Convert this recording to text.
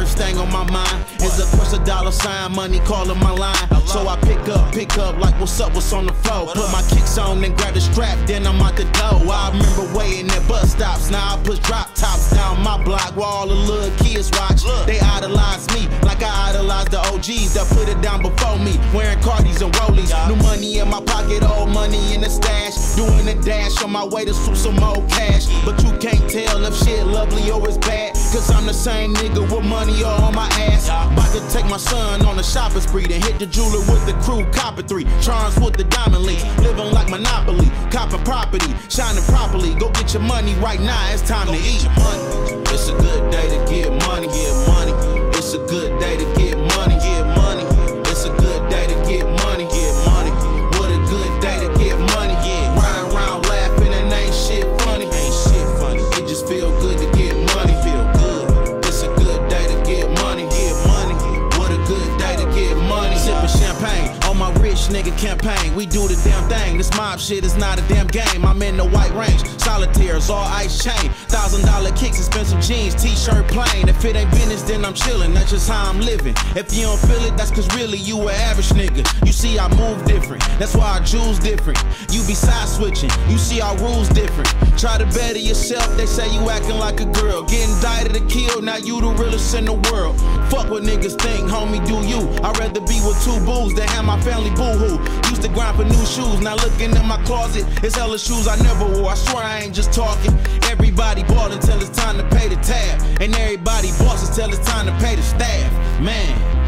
first thing on my mind is of course a dollar sign, money calling my line. So I pick up like what's up, what's on the floor. Put my kicks on and grab the strap, then I'm out the door. I remember waiting at bus stops, now I push drop tops down my block where all the little kids watch. They idolize me like I idolize the OGs that put it down before me, wearing Cardis and Rollies. New money in my pocket, old money in the stash, doing a dash on my way to swoop some more cash. But you can't tell if shit lovely or it's bad, cause I'm the same nigga with money all on my ass. About to take my son on a shopping spree, then hit the jeweler with the crew, copper 3 charms with the diamond links, living like Monopoly, copping property, shining properly. Go get your money right now, it's time to eat. It's a good day to get money, get money. It's a good day to get money, get money. It's a good day to get money, get money. What a good day to get money, yeah. Riding around laughing and ain't shit funny, ain't shit funny. It just feel good to get money, feel good. It's a good day to get money, get money. What a good day to get money. Sipping champagne on my rich nigga campaign. We do the damn thing. This mob shit is not a damn game. I'm in the white range, solitaires, all ice chain. $1,000 kicks, expensive jeans, t-shirt plain. If it ain't business, then I'm chillin'. That's just how I'm living. If you don't feel it, that's cause really you a average nigga. You see I move different, that's why I choose different. You be side switching, you see our rules different. Try to better yourself, they say you acting like a girl. Getting indicted or killed, now you the realest in the world. Fuck what niggas think, homie, do you. I'd rather be with 2 booze than have my family boo-hoo. Used to grind for new shoes, now looking in my closet, it's hella shoes I never wore. I swear I ain't just talking. Everybody ballin' till it's time to pay the tab, and everybody bosses till it's time to pay the staff. Man.